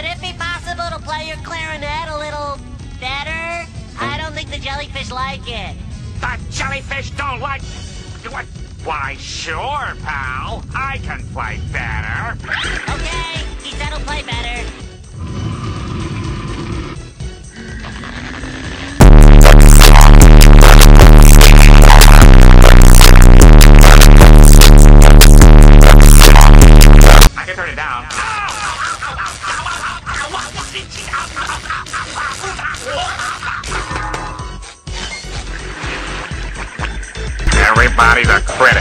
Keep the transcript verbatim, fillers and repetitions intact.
Would it be possible to play your clarinet a little better? I don't think the jellyfish like it. The jellyfish don't like... What? Why, sure, pal. I can play better. Okay, he said he'll play better. I can turn it down. Everybody's a critic.